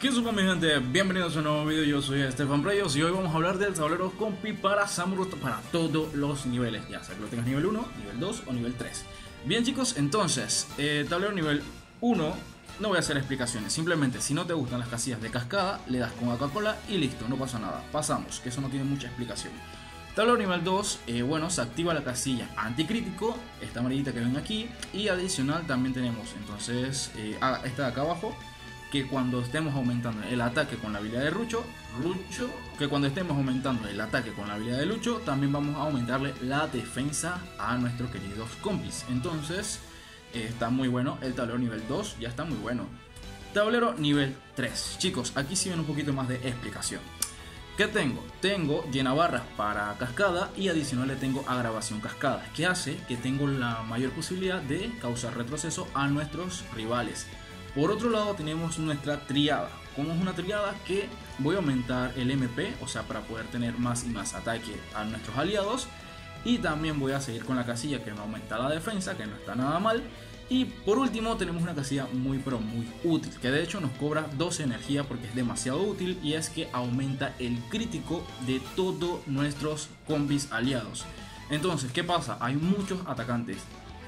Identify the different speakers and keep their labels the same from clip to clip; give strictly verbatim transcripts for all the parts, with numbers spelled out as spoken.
Speaker 1: ¿Qué supo mi gente? Bienvenidos a un nuevo video, yo soy Estefan Preyos y hoy vamos a hablar del tablero compi para Samurott para todos los niveles, ya sea que lo tengas nivel uno, nivel dos o nivel tres. Bien chicos, entonces, eh, tablero nivel uno, no voy a hacer explicaciones, simplemente si no te gustan las casillas de cascada, le das con Coca-Cola y listo, no pasa nada, pasamos, que eso no tiene mucha explicación. Tablero nivel dos, eh, bueno, se activa la casilla anticrítico, esta amarillita que ven aquí, y adicional también tenemos, entonces, eh, esta de acá abajo, que cuando estemos aumentando el ataque con la habilidad de Lucho, Lucho, que cuando estemos aumentando el ataque con la habilidad de Lucho, también vamos a aumentarle la defensa a nuestros queridos compis. Entonces, eh, está muy bueno. El tablero nivel dos ya está muy bueno. Tablero nivel tres. Chicos, aquí sí ven un poquito más de explicación. ¿Qué tengo? Tengo llena barras para cascada y adicional le tengo agravación cascada, que hace que tengo la mayor posibilidad de causar retroceso a nuestros rivales. Por otro lado tenemos nuestra triada. Como es una triada que voy a aumentar el M P, o sea, para poder tener más y más ataque a nuestros aliados. Y también voy a seguir con la casilla que me aumenta la defensa, que no está nada mal. Y por último tenemos una casilla muy pero muy útil, que de hecho nos cobra doce energía porque es demasiado útil. Y es que aumenta el crítico de todos nuestros combis aliados. Entonces, ¿qué pasa? Hay muchos atacantes,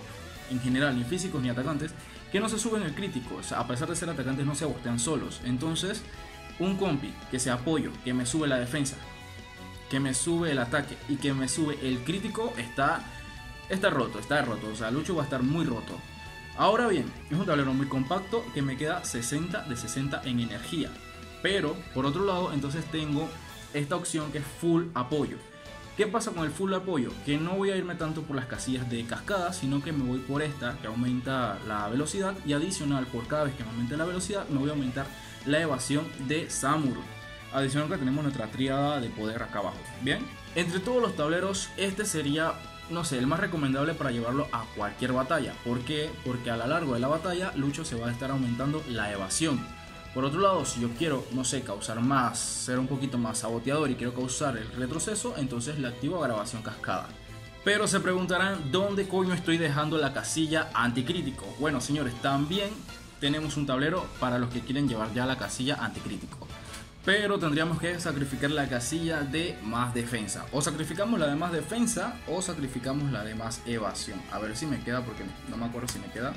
Speaker 1: en general ni físicos ni atacantes, que no se suben el crítico, o sea, a pesar de ser atacantes no se bostean solos. Entonces un compi que se apoyo, que me sube la defensa, que me sube el ataque y que me sube el crítico, está, está roto, está roto, o sea, Lucho va a estar muy roto. Ahora bien, es un tablero muy compacto que me queda sesenta de sesenta en energía, pero por otro lado entonces tengo esta opción que es full apoyo. ¿Qué pasa con el full apoyo? Que no voy a irme tanto por las casillas de cascada, sino que me voy por esta que aumenta la velocidad, y adicional por cada vez que me aumente la velocidad me voy a aumentar la evasión de Samurott. Adicional que tenemos nuestra tríada de poder acá abajo. Bien, entre todos los tableros este sería, no sé, el más recomendable para llevarlo a cualquier batalla. ¿Por qué? Porque a lo largo de la batalla Lucho se va a estar aumentando la evasión. Por otro lado, si yo quiero, no sé, causar más, ser un poquito más saboteador y quiero causar el retroceso, entonces le activo agravación cascada. Pero se preguntarán, ¿dónde coño estoy dejando la casilla anticrítico? Bueno, señores, también tenemos un tablero para los que quieren llevar ya la casilla anticrítico. Pero tendríamos que sacrificar la casilla de más defensa. O sacrificamos la de más defensa o sacrificamos la de más evasión. A ver si me queda, porque no me acuerdo si me queda.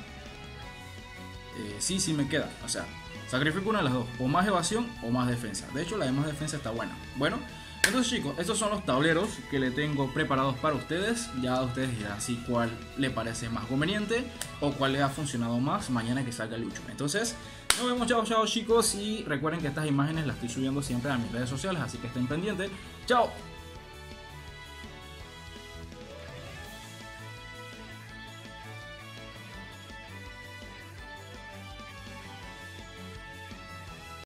Speaker 1: Eh, sí, sí me queda, o sea... Sacrifico una de las dos, o más evasión o más defensa. De hecho la de más defensa está buena. Bueno, entonces chicos, estos son los tableros que le tengo preparados para ustedes. Ya ustedes dirán si cuál le parece más conveniente o cuál le ha funcionado más mañana que salga el Lucho. Entonces, nos vemos, chao chao chicos. Y recuerden que estas imágenes las estoy subiendo siempre a mis redes sociales, así que estén pendientes. Chao.